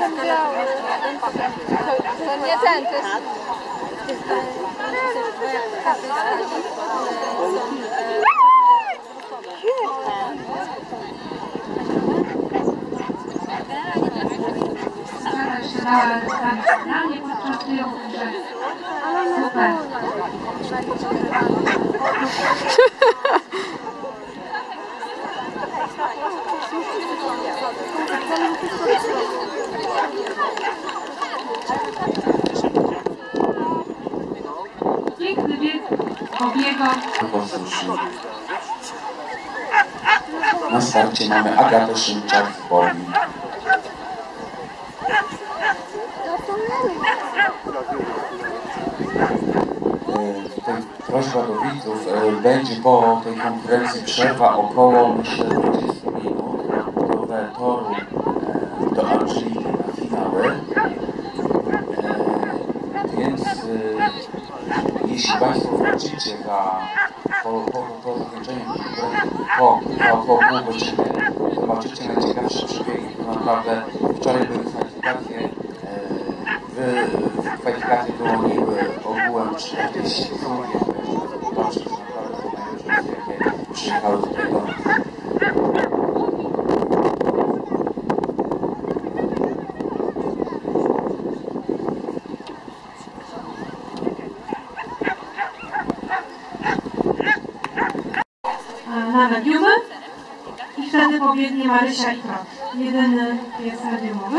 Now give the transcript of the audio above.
ten biały. To nie ten, to jest... Zgadza się na finalnie podczas triumfu, że super. Piękny bieg obiego. Na starcie mamy Agatę Szymczak w Boli. Prośba do widzów, będzie po tej konkurencji przerwa około, myślę, 20 minut do toru do Angeliki na finały. Więc jeśli Państwo wrócicie po zakończeniu konkurencji po około pół godziny, zobaczycie najciekawsze przebiegi, bo naprawdę wczoraj były kwalifikacje. W kwalifikacje wyłoniły ogółem 40 osób, zobaczyć, że naprawdę są najlepsze, jakie przyjechały tutaj do nas. Na mediumy i wtedy pobiegnie Marysia i Trot. Jedyny jest mediumowy.